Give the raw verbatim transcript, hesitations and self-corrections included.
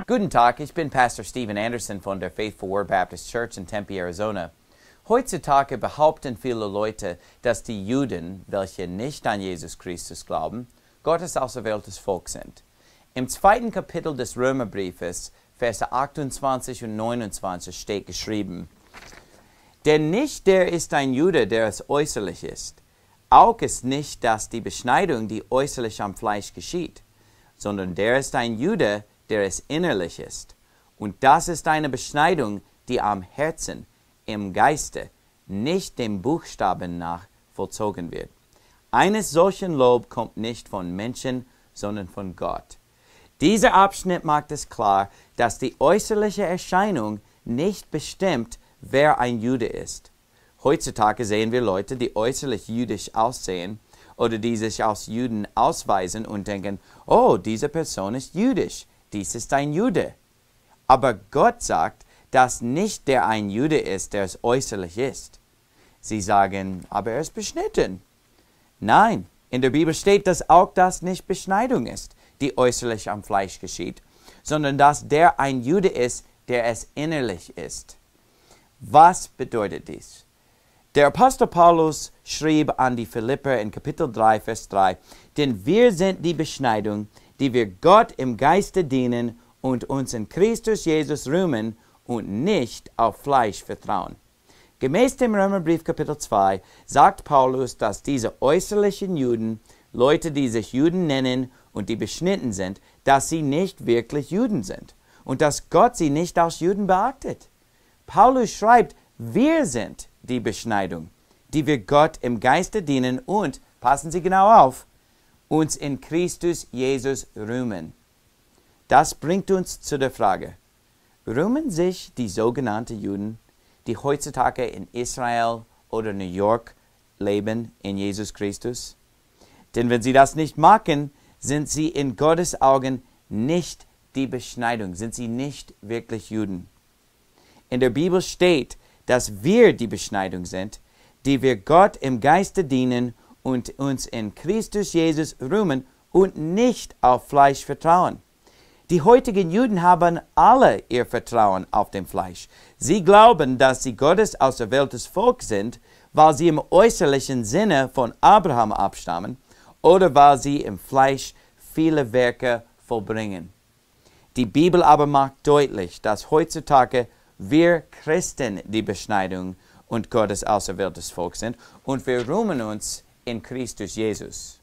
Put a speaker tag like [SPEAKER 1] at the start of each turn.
[SPEAKER 1] Guten Tag, ich bin Pastor Steven Anderson von der Faithful Word Baptist Church in Tempe, Arizona. Heutzutage behaupten viele Leute, dass die Juden, welche nicht an Jesus Christus glauben, Gottes auserwähltes Volk sind. Im zweiten Kapitel des Römerbriefes, Verse achtundzwanzig und neunundzwanzig steht geschrieben: Denn nicht der ist ein Jude, der es äußerlich ist. Auch ist nicht das die Beschneidung, die äußerlich am Fleisch geschieht, sondern der ist ein Jude, der es innerlich ist. Und das ist eine Beschneidung, die am Herzen, im Geiste, nicht dem Buchstaben nach vollzogen wird. Eines solchen Lob kommt nicht von Menschen, sondern von Gott. Dieser Abschnitt macht es klar, dass die äußerliche Erscheinung nicht bestimmt, wer ein Jude ist. Heutzutage sehen wir Leute, die äußerlich jüdisch aussehen oder die sich als Juden ausweisen und denken, oh, diese Person ist jüdisch, dies ist ein Jude. Aber Gott sagt, dass nicht der ein Jude ist, der es äußerlich ist. Sie sagen, aber er ist beschnitten. Nein, in der Bibel steht, dass auch das nicht Beschneidung ist, die äußerlich am Fleisch geschieht, sondern dass der ein Jude ist, der es innerlich ist. Was bedeutet dies? Der Apostel Paulus schrieb an die Philipper in Kapitel drei, Vers drei, denn wir sind die Beschneidung, die wir Gott im Geiste dienen und uns in Christus Jesus rühmen und nicht auf Fleisch vertrauen. Gemäß dem Römerbrief Kapitel zwei sagt Paulus, dass diese äußerlichen Juden, Leute, die sich Juden nennen und die beschnitten sind, dass sie nicht wirklich Juden sind und dass Gott sie nicht als Juden beachtet. Paulus schreibt, wir sind die Beschneidung, die wir Gott im Geiste dienen und, passen Sie genau auf, uns in Christus Jesus rühmen. Das bringt uns zu der Frage, rühmen sich die sogenannten Juden, die heutzutage in Israel oder New York leben, in Jesus Christus? Denn wenn sie das nicht machen, sind sie in Gottes Augen nicht die Beschneidung, sind sie nicht wirklich Juden. In der Bibel steht, dass wir die Beschneidung sind, die wir Gott im Geiste dienen und uns in Christus Jesus rühmen und nicht auf Fleisch vertrauen. Die heutigen Juden haben alle ihr Vertrauen auf dem Fleisch. Sie glauben, dass sie Gottes auserwähltes Volk sind, weil sie im äußerlichen Sinne von Abraham abstammen oder weil sie im Fleisch viele Werke vollbringen. Die Bibel aber macht deutlich, dass heutzutage wir Christen die Beschneidung und Gottes auserwähltes Volk sind und wir rühmen uns in Christus Jesus.